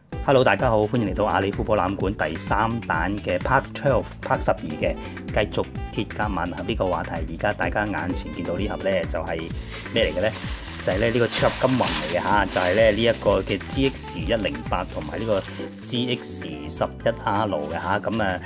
Hello， 大家好，歡迎嚟到阿里夫博覽館第3彈嘅 Part 12嘅繼續鐵甲萬能俠呢個話題。而家大家眼前見到呢盒呢，就係咩嚟嘅呢？就係呢個超合金魂嚟嘅嚇，就係呢一個嘅 GX108 同埋呢個 GX11R 嘅嚇。咁啊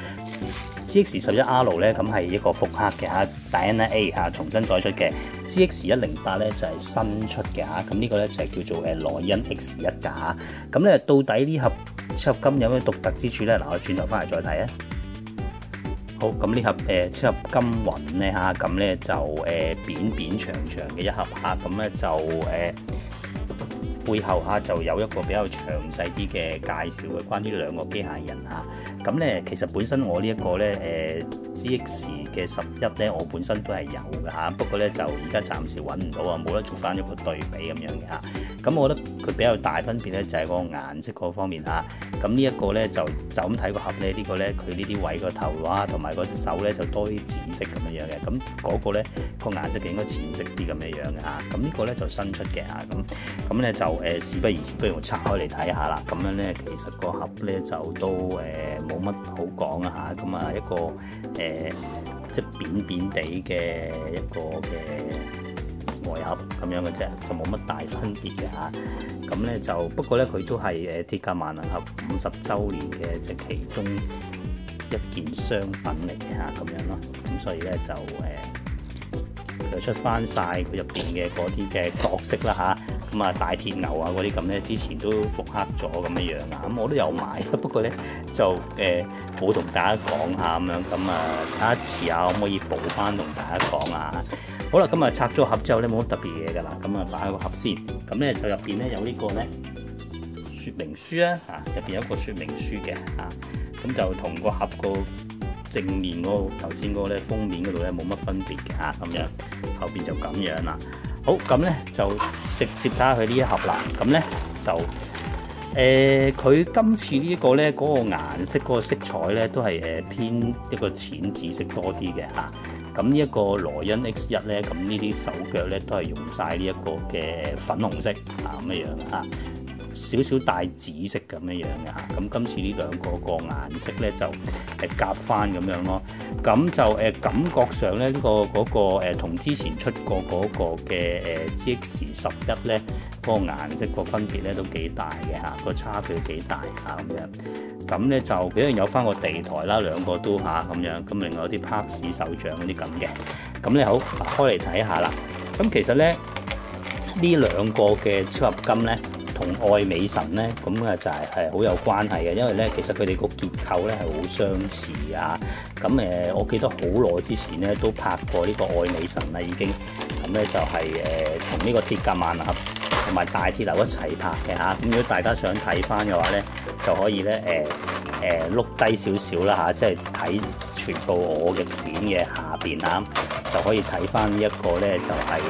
GX11R 咧，咁係一個復刻嘅嚇 Diana A 嚇重新再出嘅。GX108 咧就係新出嘅嚇，咁呢個咧就係叫做萊茵 X1架。咁咧到底呢盒超合金有咩獨特之處咧？嗱，我轉頭翻嚟再睇啊。好，咁呢盒超合金魂咧嚇，咁咧就扁扁長長嘅一盒嚇，咁咧就背後嚇就有一個比較詳細啲嘅介紹嘅關於兩個機械人嚇。咁咧其實本身我呢一個咧GX 嘅11咧，我本身都係有嘅嚇，不過咧就而家暫時揾唔到啊，冇得做翻一個對比咁樣嘅嚇。咁我覺得佢比較大分別咧就係個顏色嗰方面嚇。咁呢一個咧就咁睇個盒咧，呢個咧佢呢啲位個頭啊同埋嗰隻手咧就多啲紫色咁樣嘅。咁嗰個咧個顏色應該淺色啲咁樣嘅嚇。咁呢個咧就新出嘅嚇。咁咧就事不宜遲，不如我拆開嚟睇下啦。咁樣咧其實個盒咧就都冇乜好講啊嚇。咁啊一個即係扁扁地嘅一個嘅外盒咁樣嘅啫，就冇乜大分別嘅嚇。咁咧就不過咧佢都係鐵甲萬能俠50週年嘅即係其中一件商品嚟嘅嚇，咁樣咯。咁所以咧就佢出翻晒佢入邊嘅嗰啲嘅角色啦嚇。咁啊大鐵牛啊嗰啲咁咧，之前都復刻咗咁樣樣啊。咁我都有買，不過咧就冇同大家講下咁樣。咁啊睇下遲下可唔可以補翻同大家講啊。好啦，咁啊拆咗盒之後咧冇乜特別嘢㗎啦。咁啊擺喺個盒先。咁咧就入邊咧有呢個咧說明書啊，入邊有一個說明書嘅嚇。咁就同個盒個正面嗰個頭先嗰個咧封面嗰度咧冇乜分別嘅嚇。咁樣後邊就咁樣啦。好，咁咧就直接睇下佢呢一盒啦。咁咧就佢今次呢一個咧嗰個顏色嗰個色彩咧都係偏一個淺紫色多啲嘅嚇。咁呢一個萊茵 X1咧，咁呢啲手腳咧都係用晒呢一個嘅粉紅色咁樣樣嚇。少少帶紫色咁樣樣嘅嚇，咁今次呢兩個顏色咧就夾翻咁樣咯，咁就感覺上咧呢個同之前出過嗰個嘅GX11咧嗰個顏色個分別咧都幾大嘅嚇，個差距幾大嚇咁樣，咁咧就一樣有翻個地台啦，兩個都嚇咁樣，咁另外有啲拍士手掌嗰啲咁嘅，咁咧好開嚟睇下啦，咁其實咧呢兩個嘅超合金咧，同愛美神咧，咁啊就係好有關係嘅，因為咧其實佢哋個結構咧係好相似啊。咁我記得好耐之前咧都拍過呢個愛美神啦，已經咁咧就係同呢個鐵甲萬能俠同埋大鐵牛一齊拍嘅嚇。咁如果大家想睇翻嘅話咧，就可以咧碌低少少啦嚇，即係睇全部我嘅片嘅下邊嚇，就可以睇翻呢一個咧就係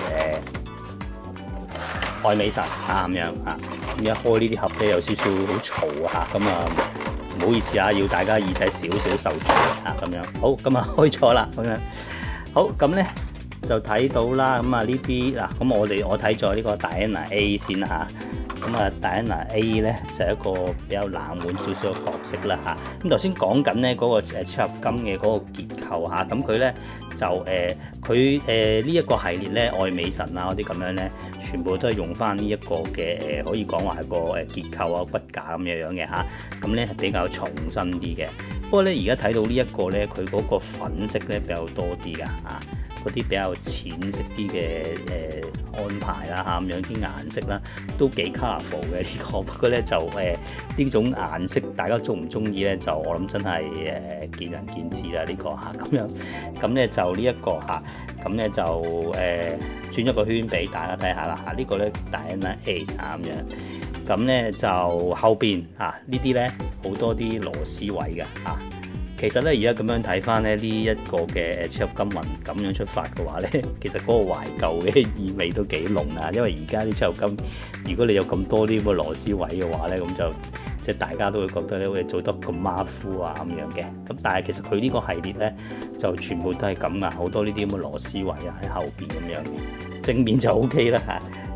愛美神咁樣嚇，咁一開呢啲盒咧有少少好嘈嚇，咁啊唔好意思啊，要大家耳仔少少受罪嚇咁樣。好，咁啊開咗啦咁樣。好，咁咧就睇到啦。咁啊呢啲嗱，咁我睇咗呢個 Diana A 先嚇。咁啊 Diana A 咧就係一個比較冷門少少嘅角色啦嚇。咁頭先講緊咧嗰個超合金嘅嗰個結構嚇，咁佢咧就佢呢一個系列咧愛美神啊嗰啲咁樣咧，全部都係用翻呢一個嘅可以講話係個結構啊骨架咁樣嘅嚇，咁咧係比較重身啲嘅。不過咧而家睇到呢一個咧，佢嗰個粉色咧比較多啲㗎嚇。嗰啲比較淺色啲嘅安排啦嚇，咁樣啲顏色啦都幾 colourful 嘅呢個，不過咧就呢種顏色大家中唔中意咧，就我諗真係見仁見智啦呢個嚇咁樣。咁咧就呢一個嚇，咁咧就轉一個圈俾大家睇下啦嚇。呢個咧 Diana A 咁樣，咁咧就後邊嚇呢啲咧好多啲螺絲位嘅嚇。其實咧，而家咁樣睇翻咧，呢一個嘅超合金魂咁樣出發嘅話咧，其實嗰個懷舊嘅意味都幾濃啊！因為而家啲超合金，如果你有咁多啲咁嘅螺絲位嘅話咧，咁就即係大家都會覺得咧會做得咁馬虎啊咁樣嘅。咁但係其實佢呢個系列咧，就全部都係咁啊，好多呢啲咁嘅螺絲位啊喺後邊咁樣嘅。正面就 OK 啦嚇，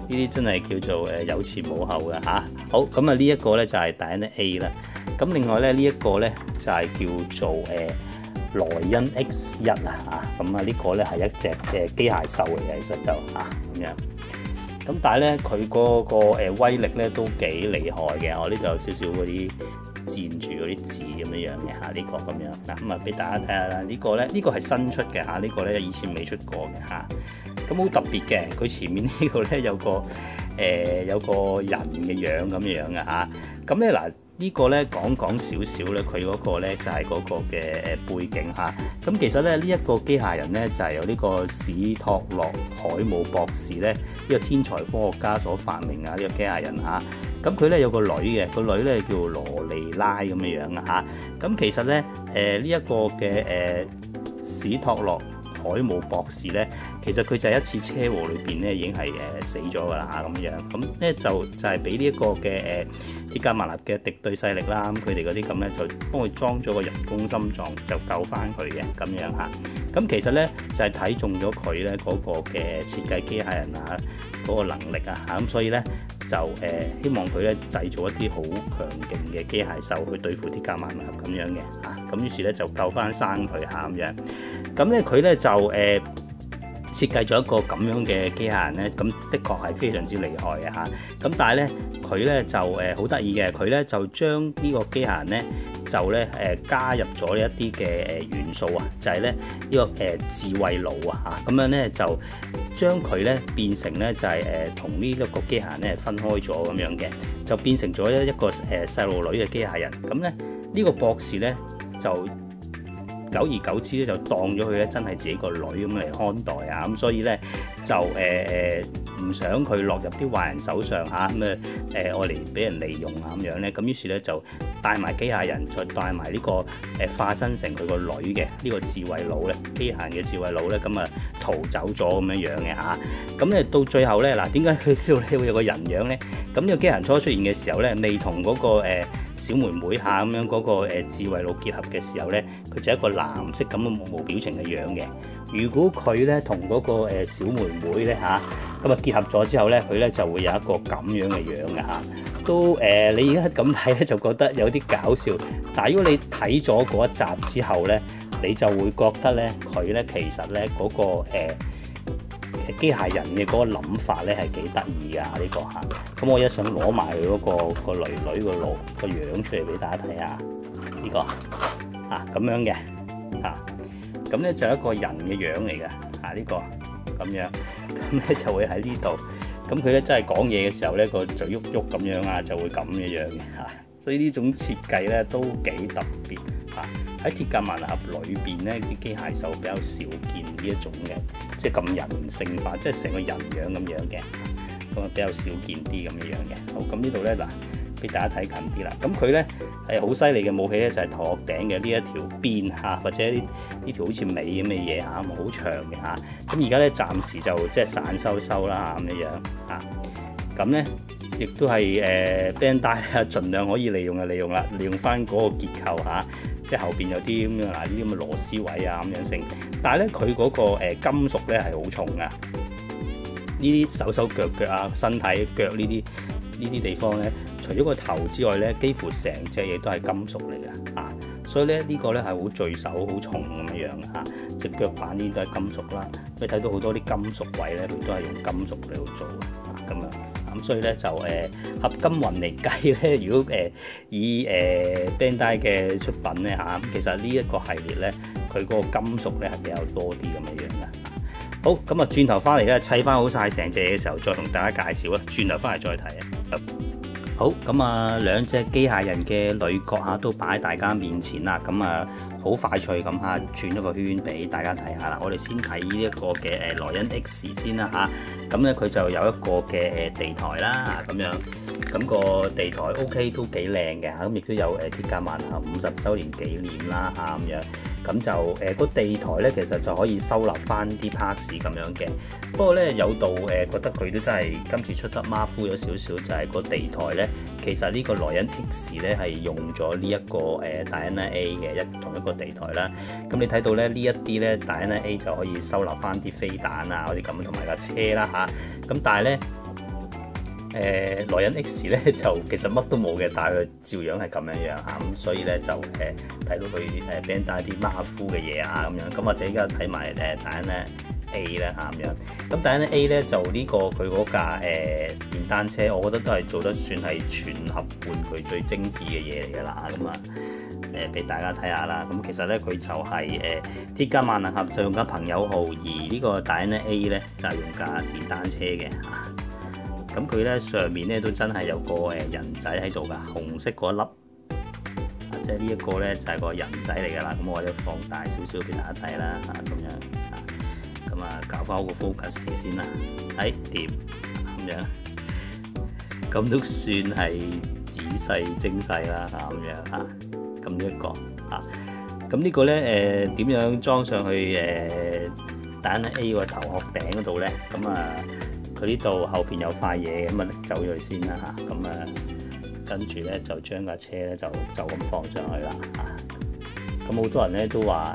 呢啲真係叫做有前冇後嘅嚇。好，咁啊呢一個咧就係Diana A 啦。咁另外咧呢一個咧就係叫做萊茵 X1啊嚇。咁啊呢個咧係一隻嘅機械獸嚟嘅，其實就嚇咁樣。咁但係咧佢嗰個威力咧都幾厲害嘅。我呢度有少少嗰啲佔住嗰啲字咁樣嘅嚇，呢個咁樣嗱，咁啊俾大家睇下啦。呢個咧呢個係新出嘅嚇，呢個咧以前未出過嘅嚇。咁好特別嘅，佢前面呢個咧有個人嘅樣咁樣嘅嚇。咁咧嗱呢個咧講少少咧，佢嗰個咧就係嗰個嘅背景嚇。咁其實咧呢一個機械人咧就係由呢個史托洛海姆博士咧呢個天才科學家所發明啊，呢個機械人嚇。咁佢咧有個女嘅，個女咧叫羅莉拉咁樣樣啊嚇。咁其實咧呢一個嘅史托洛海姆博士咧，其實佢就係一次車禍裏邊咧已經係死咗㗎啦嚇咁樣。咁咧就係俾呢一個嘅鐵甲萬能嘅敵對勢力啦，咁佢哋嗰啲咁咧就幫佢裝咗個人工心臟，就救翻佢嘅咁樣嚇。咁其實咧就係睇中咗佢咧嗰個嘅設計機械人啊嗰個能力啊嚇，咁所以咧就希望佢咧製造一啲好強勁嘅機械獸去對付鐵甲萬能俠咁樣嘅嚇。咁於是咧就救翻生佢嚇咁樣。咁咧佢咧就設計咗一個咁樣嘅機械人咧，咁的確係非常之厲害嘅嚇。咁但係咧佢咧就好得意嘅，佢咧就將呢個機械人咧就咧加入咗一啲嘅元素啊，就係咧呢個智慧腦啊嚇。咁樣咧就將佢咧變成咧就係同呢一個機械人咧分開咗咁樣嘅，就變成咗一個細路女嘅機械人。咁咧呢個博士咧就久而久之咧就當咗佢咧真係自己個女咁嚟看待啊，咁所以咧就唔想佢落入啲壞人手上嚇，咁愛嚟俾人利用啊咁樣咧，咁於是咧就帶埋機械人，再帶埋呢個化身成佢個女嘅呢個智慧腦咧，機械人嘅智慧腦咧，咁啊逃走咗咁樣樣嘅嚇。咁咧到最後咧嗱，點解佢呢度咧會有個人樣咧？咁呢個機械人初出現嘅時候咧，未同嗰個小妹妹下咁樣嗰個智慧腦結合嘅時候咧，佢就係一個藍色咁嘅無表情嘅樣嘅。如果佢咧同嗰個小妹妹咧嚇咁啊結合咗之後咧，佢咧就會有一個咁樣嘅樣嘅嚇。都你而家咁睇咧就覺得有啲搞笑，但係如果你睇咗嗰一集之後咧，你就會覺得咧佢咧其實咧嗰個機械人嘅嗰個諗法咧係幾得意㗎呢個嚇。咁我一想攞埋佢嗰個女個腦個樣出嚟俾大家睇下呢個啊咁樣嘅啊，咁咧就係一個人嘅樣嚟嘅啊呢個咁樣，咁咧就會喺呢度。咁佢咧真係講嘢嘅時候咧個嘴喐喐咁樣啊，就會咁嘅樣嘅嚇。所以呢種設計咧都幾特別嚇。喺鐵甲萬能俠裏邊咧啲機械獸比較少見呢一種嘅，即係咁人性化，即係成個人樣咁樣嘅，咁啊比較少見啲咁嘅樣嘅。好，咁呢度咧嗱，俾大家睇近啲啦。咁佢咧係好犀利嘅武器咧，就係頭殼頂嘅呢一條鞭嚇，或者呢條好似尾咁嘅嘢嚇，好長嘅嚇。咁而家咧暫時就即係散收啦咁樣嚇。咁咧亦都係Bandai啊，盡量可以利用就利用啦，利用翻嗰個結構嚇。即係後邊有啲咁樣嗱，呢啲咁嘅螺絲位啊咁樣成，但係咧佢嗰個金屬咧係好重噶，呢啲手腳啊、身體腳呢啲地方咧，除咗個頭之外咧，幾乎成隻嘢都係金屬嚟嘅啊，所以咧呢個咧係好聚手、好重咁樣樣嘅嚇，隻腳板呢啲都係金屬啦，你睇到好多啲金屬位咧，佢都係用金屬嚟到做啊咁樣。咁所以咧就合金雲嚟計咧，如果以Bandai嘅出品咧嚇，其實呢一個系列咧，佢嗰個金屬咧係比較多啲咁嘅樣嘅。好，咁啊轉頭翻嚟咧砌翻好晒成隻嘢嘅時候，再同大家介紹啦。轉頭翻嚟再睇啊。好，咁啊兩隻機械人嘅女角嚇都擺喺大家面前啦，咁啊好快脆咁嚇轉一個圈俾大家睇下啦。我哋先睇呢一個嘅萊茵 X 先啦嚇，咁咧佢就有一個嘅地台啦咁樣，咁個地台 OK 都幾靚嘅嚇，咁亦都有鐵甲萬能俠50週年紀念啦嚇咁樣。咁就個地台咧，其實就可以收納翻啲 parts 咁樣嘅。不過咧有度覺得佢都真係今次出得馬虎咗少少，就係個地台咧，其實呢個萊茵 X 咧係用咗呢一個Diana A 嘅同一個地台啦。咁你睇到咧呢一啲咧 Diana A 就可以收納翻啲飛彈啊嗰啲咁，同埋架車啦嚇。咁但係咧萊茵 X 咧就其實乜都冇嘅，但係佢照樣係咁樣嚇，咁所以咧就睇到佢俾人帶啲馬虎嘅嘢啊咁樣，咁或者而家睇埋Diana A 咧嚇咁樣，咁Diana A 咧就呢個佢嗰架電單車，我覺得都係做得算係全盒玩具最精緻嘅嘢嚟㗎啦，咁啊俾大家睇下啦。咁其實咧佢就係鐵甲萬能俠就用架朋友號，而呢個Diana A 咧就係用架電單車嘅嚇。咁佢咧上面咧都真係有個人仔喺度㗎，紅色嗰一粒，即係呢一個咧就係個人仔嚟㗎啦。咁我哋放大少少俾大家睇啦嚇，咁樣咁啊搞翻好個 focus 先啦，掂咁樣，咁都算係仔細精細啦嚇，咁樣嚇，咁呢一個嚇，咁呢個咧點樣裝上去Diana A 個頭殼頂嗰度咧？咁啊〜佢呢度後邊有塊嘢，咁啊拎走咗佢先啦嚇，咁啊跟住咧就將架車咧就咁放上去啦嚇。咁好多人咧都話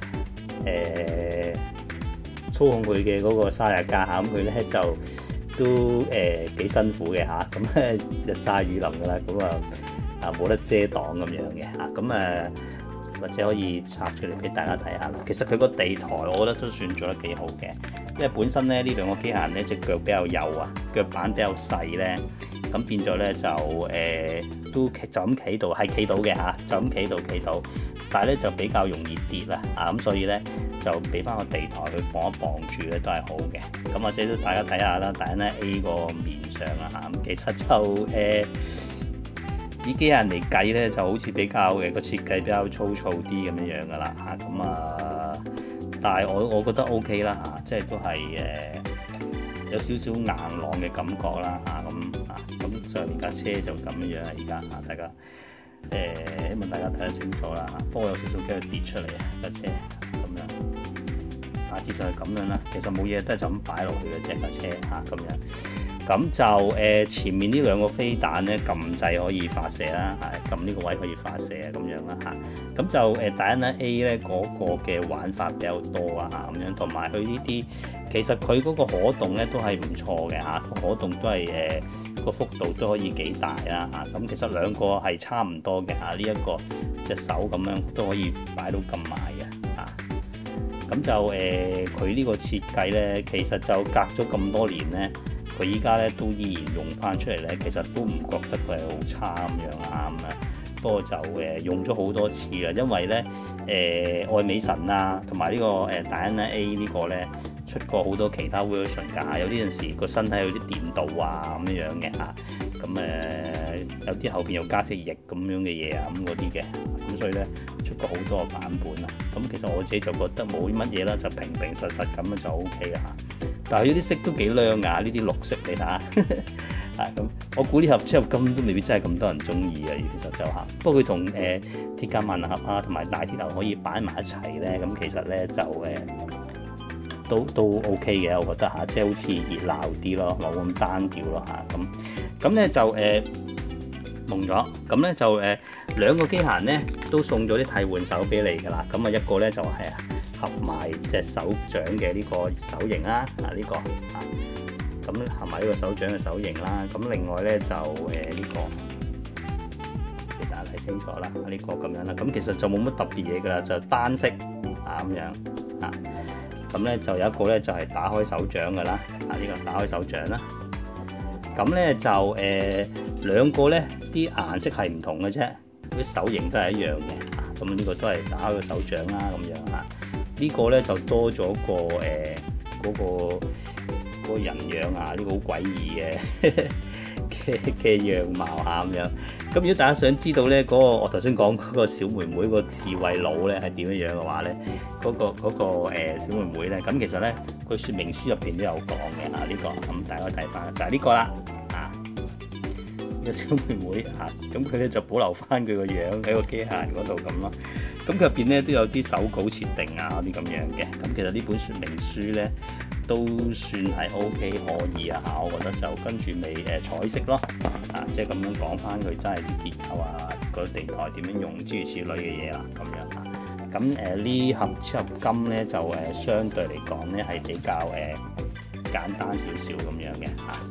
操控佢嘅嗰個沙日架嚇，咁佢咧就都幾辛苦嘅嚇，咁咧日曬雨淋㗎啦，咁啊冇得遮擋咁樣嘅嚇，咁或者可以拆出嚟俾大家睇下啦。其實佢個地台我覺得都算做得幾好嘅，因為本身咧呢兩個機械人咧隻腳比較幼啊，腳板比較細咧，咁變咗咧就都就咁企到係企到嘅嚇，就咁企到，但係咧就比較容易跌啦啊，咁所以咧就俾翻個地台去綁一綁住咧都係好嘅。咁或者都大家睇下啦，Diana A 個面上啊嚇，其實就以機械人嚟計咧，就好似比較個設計比較粗糙啲咁樣噶啦嚇，咁但係我覺得 OK 啦嚇，即係都係有少少硬朗嘅感覺啦嚇，咁上面架車就咁樣啊，而家大家希望大家睇得清楚啦嚇，不過有少少驚佢跌出嚟啊架車咁樣，大致上係咁樣啦，其實冇嘢都係就咁擺落去嘅啫架車嚇咁樣。咁就前面呢兩個飛彈咧，撳掣可以發射啦，撳呢個位可以發射咁樣啦嚇。咁就Diana A 咧嗰個嘅玩法比較多啊嚇，咁樣同埋佢呢啲其實佢嗰個可動咧都係唔錯嘅嚇，個可動都係個幅度都可以幾大啦嚇。咁其實兩個係差唔多嘅嚇，呢一個隻手咁樣都可以擺到咁埋嘅嚇。咁就佢呢個設計咧，其實就隔咗咁多年咧。佢依家咧都依然用翻出嚟咧，其實都唔覺得佢係好差咁樣啊咁啊。不過就用咗好多次啦，因為咧愛美神啊，同埋呢個Diana A 呢個咧出過好多其他 version 㗎，有啲陣時個身體有啲電鍍啊咁樣嘅嚇，咁有啲後邊又加隻翼咁樣嘅嘢啊咁嗰啲嘅，咁所以咧出過好多個版本啊。咁其實我自己就覺得冇乜嘢啦，就平平實實咁樣就 OK 啦嚇。但係呢啲色都幾亮㗎，呢啲綠色你睇下，咁我估呢盒車合金都未必真係咁多人中意嘅，其實就嚇。不過佢同鐵甲萬能俠啊，同埋大鐵俠可以擺埋一齊咧，咁其實咧就都 OK 嘅，我覺得嚇，即係好似熱鬧啲咯，冇咁單調咯嚇。咁咧就蒙咗，咁咧就兩個機械人咧都送咗啲替換手俾你㗎啦。咁啊一個咧就係合埋隻手掌嘅呢個手型啦，呢個咁合埋呢個手掌嘅手型啦。咁另外咧就呢個俾大家睇清楚啦，呢個咁樣啦。咁其實就冇乜特別嘢㗎啦，就單色咁樣啊。咁咧就有一個咧就係打開手掌㗎啦，呢個打開手掌啦。咁咧就兩個咧啲顏色係唔同嘅啫，啲手型都係一樣嘅。咁呢個都係打開個手掌啦，咁樣嚇。呢個咧就多咗個嗰個人樣啊，呢個好詭異嘅樣貌嚇咁樣。咁如果大家想知道咧嗰個我頭先講嗰個小妹妹個智慧佬咧係點樣嘅話咧，嗰個小妹妹咧，咁其實咧佢說明書入邊都有講嘅呢個，咁大家睇翻就係呢個啦呢個小妹妹咁佢咧就保留翻佢個樣喺個機械人嗰度咁咯。咁佢入邊咧都有啲手稿設定啊啲咁樣嘅。咁其實呢本說明書咧都算係 OK 可以啊嚇，我覺得就跟住咪彩色咯即係咁樣講翻佢真係啲結構啊，個地台點樣用諸如此類嘅嘢啦咁樣嚇。咁呢盒超合金咧就相對嚟講咧係比較簡單少少咁樣嘅嚇。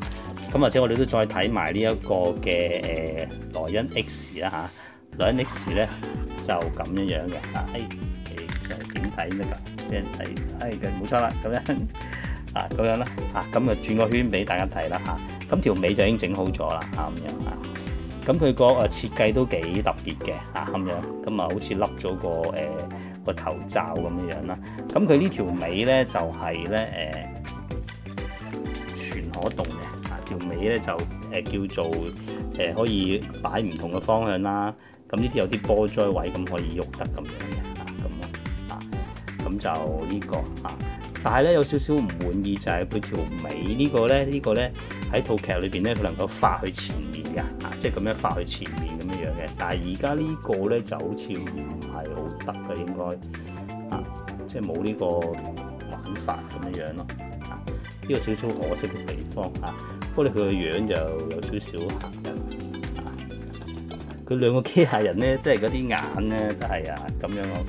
咁或者我哋都再睇埋呢一個嘅萊茵 X 啦嚇，萊茵 X 咧就咁樣嘅嚇，就點睇呢個俾人睇，冇錯啦，咁樣咁樣啦嚇，咁轉個圈俾大家睇啦嚇，咁條尾就已經整好咗啦嚇，咁樣嚇。咁佢個設計都幾特別嘅嚇，咁樣咁好似笠咗個頭罩咁樣啦。咁佢呢條尾咧就係咧全可動嘅嚇，條尾咧就叫做可以擺唔同嘅方向啦。咁呢啲有啲波災位咁可以喐得咁樣嘅嚇，咁咯嚇，咁就呢個嚇。但係咧有少少唔滿意就係佢條尾呢個咧喺套劇裏邊咧佢能夠發去前面嘅嚇，即係咁樣發去前面咁樣嘅。但係而家呢個咧就好似唔係好得嘅，應該即係冇呢個玩法咁樣咯嚇，呢個少少可惜嘅地方嚇。不過佢個樣就有少少嚇人佢兩個機械人咧，即係嗰啲眼咧都係咁樣咯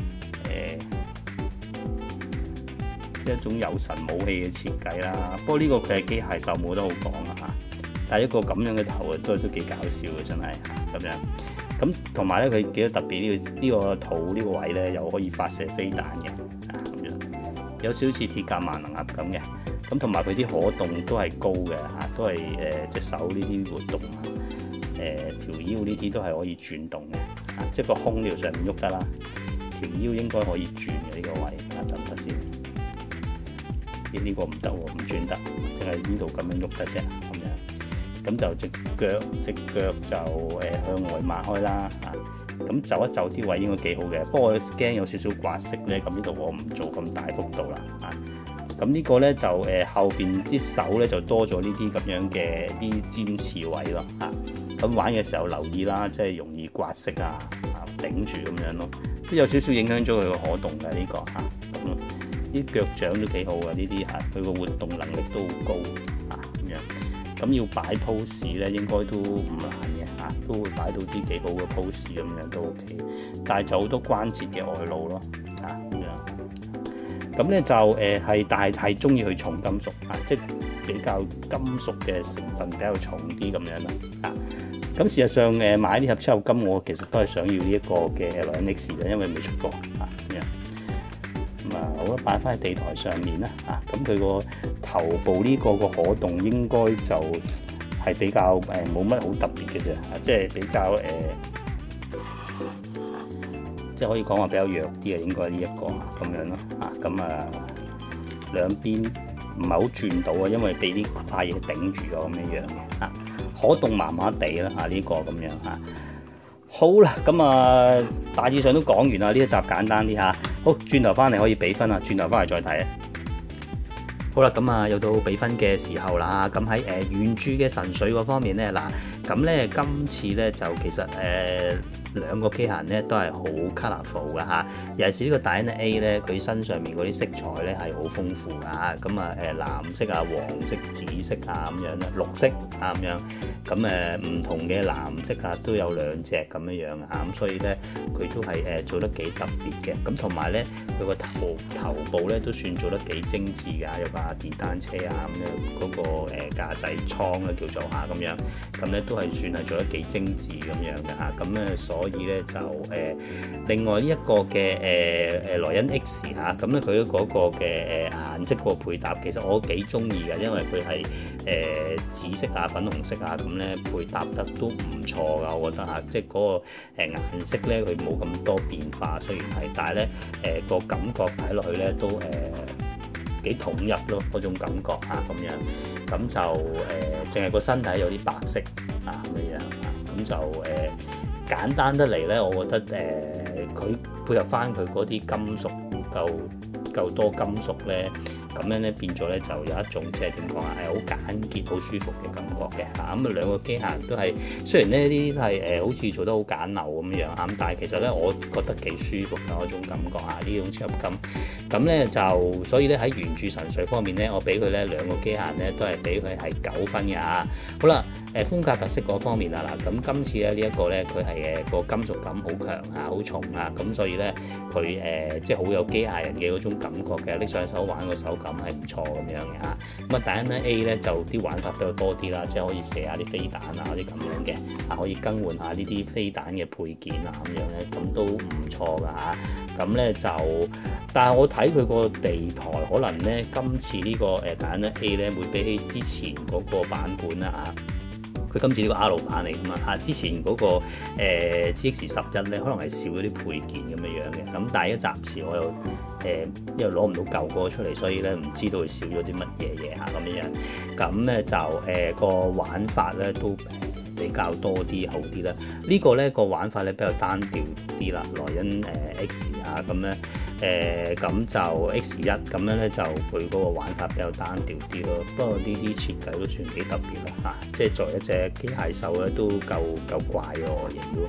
即係一種有神武器嘅設計啦。不過呢個佢係機械獸冇得好講啦嚇，但係一個咁樣嘅頭都幾搞笑嘅，真係咁樣。咁同埋咧，佢幾多特別呢個肚呢個位咧，又可以發射飛彈嘅咁樣，有少少似鐵甲萬能俠咁嘅。咁同埋佢啲可動都係高嘅嚇，都係隻手呢啲活動條腰呢啲都係可以轉動嘅即係個胸呢度上面喐得啦，條腰應該可以轉嘅呢個位得唔得先？呢個唔得喎，唔轉得，淨係呢度咁樣喐得啫，咁樣。咁就隻腳就向外擘開啦咁就一就啲位應該幾好嘅。不過我驚有少少刮色咧，咁呢度我唔做咁大幅度啦咁呢個咧就後邊啲手咧就多咗呢啲咁樣嘅啲尖刺位咯咁玩嘅時候留意啦，即係容易刮色頂住咁樣咯，都有少少影響咗佢個可動嘅呢個咁咯。啲腳掌都幾好嘅，呢啲佢個活動能力都好高咁樣。咁要擺 pose 咧，應該都唔難嘅都會擺到啲幾好嘅 pose 咁樣都 OK。但係就好多關節嘅外露咯咁樣。咁咧就但係中意去重金屬即係比較金屬嘅成分比較重啲咁樣啦咁事實上買呢盒七合金，我其實都係想要呢一個嘅萊茵 X 嘅，因為未出過咁樣。好啦，擺翻喺地台上面啦咁佢個頭部呢個可動應該就係比較冇乜好特別嘅啫即係比較即係可以講話比較弱啲嘅，應該呢一個咁樣咯咁兩邊唔係好轉到因為俾呢塊嘢頂住咗咁樣嘅可動麻麻地啦呢個咁樣好啦，咁大致上都講完啦，呢一集簡單啲好，轉頭翻嚟可以比分轉頭翻嚟再睇好啦，咁又到比分嘅時候啦。咁喺原著嘅神髓嗰方面咧，咁咧今次咧就其實兩個機械人咧都係好 colourful 嘅尤其是呢個戴恩 A 咧，佢身上面嗰啲色彩咧係好豐富㗎咁藍色黃色、紫色咁樣啦，綠色咁樣。咁唔同嘅藍色都有兩隻咁樣咁所以咧佢都係做得幾特別嘅。咁同埋咧佢個頭部咧都算做得幾精緻㗎，有架電單車咁樣嗰個駕駛艙咧叫做咁樣，咁咧都係算係做得幾精緻咁樣嘅咁咧所以咧就另外呢一個嘅萊茵 X 咁咧佢嗰個嘅顏色個配搭其實我幾中意嘅，因為佢係紫色粉紅色咁咧配搭得都唔錯噶，我覺得即係嗰個顏色咧佢冇咁多變化，雖然係，但係咧個感覺睇落去咧都幾統一咯，嗰種感覺咁樣，咁就淨係個身體有啲白色咁樣咁就簡單得嚟咧，我覺得佢配合翻佢嗰啲金屬夠多金屬咧，咁樣咧變咗咧就有一種即係點講係好簡潔、好舒服嘅感覺嘅咁兩個機械人都係雖然呢啲都係好似做得好簡陋咁樣但係其實咧我覺得幾舒服嘅嗰種感覺呢種超合金。咁咧就所以咧喺原著神髓方面咧，我俾佢咧兩個機械人咧都係俾佢係9分嘅好啦，風格特色嗰方面咁今次咧呢一個咧佢係個金屬感好強好重咁所以咧佢即係好有機械人嘅嗰種感覺嘅，拎上手玩個手感係唔錯咁樣嘅嚇。咁啊Diana A 咧就啲玩法比較多啲啦，即係可以射下啲飛彈啊啲咁樣嘅，可以更換下呢啲飛彈嘅配件啊咁樣咧，咁都唔錯噶嚇。咁咧就，但係我睇佢個地台可能咧今次呢個Diana A 咧會比起之前嗰個版本啦嚇。佢今次呢個 R 版嚟㗎嘛嚇，之前嗰個GX11咧可能係少咗啲配件咁樣樣嘅，咁但係暫時我又因為攞唔到舊個出嚟，所以咧唔知道佢少咗啲乜嘢嚇咁樣樣，咁咧就個玩法咧都比較多啲好啲啦。呢個咧個玩法咧比較單調啲啦，萊茵X 啊咁咧咁就 X1咁樣咧就佢嗰個玩法比較單調啲咯。不過呢啲設計都算幾特別啦嚇，即係作為一隻機械獸咧都夠怪喎，我形容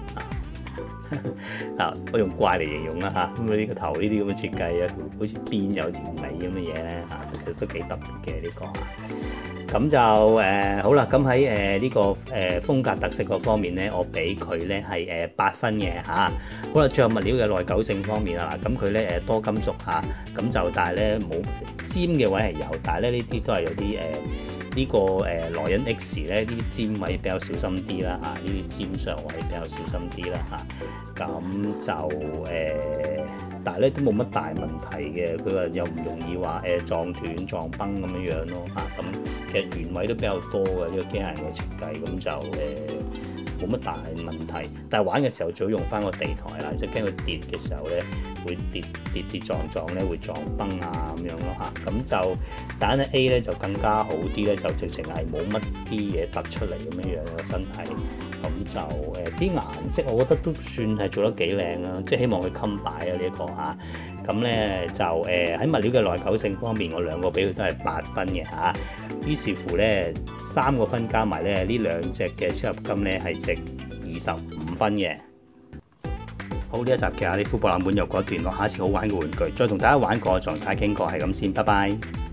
我用怪嚟形容啦嚇。咁呢個頭呢啲咁嘅設計啊，好似邊有條尾咁嘅嘢咧嚇，其實都幾特別嘅呢個嚇。咁就好啦，咁喺呢個風格特色嗰方面咧，我俾佢咧係8分嘅嚇。好啦，最後物料嘅耐久性方面啊，咁佢咧多金屬嚇，咁就但係咧冇尖嘅位係有，但係咧呢啲都係有啲呢個萊茵 X 咧呢啲尖位比較小心啲啦嚇，呢啲尖上位比較小心啲啦嚇。咁就但係咧都冇乜大問題嘅，佢話又唔容易話撞斷撞崩咁樣樣咯嚇。咁其實原位都比較多嘅呢個機械人嘅設計，咁就冇乜大問題。但係玩嘅時候最好用翻個地台啦，即係驚佢跌嘅時候咧會跌撞咧會撞崩啊咁樣咯嚇。咁就Diana A 咧就更加好啲咧，就直情係冇乜啲嘢突出嚟咁樣樣個身體。咁就啲顏色我覺得都算係做得幾靚啦，即係希望佢襟擺啊呢一個嚇。咁咧就喺物料嘅耐久性方面，我兩個俾佢都係8分嘅嚇。於是乎咧3個分加埋咧呢兩隻嘅超合金咧係值25分嘅。好，呢一集嘅阿里夫博覽會又告一段落，下次好玩嘅玩具再同大家玩過，狀態傾過係咁先，拜拜。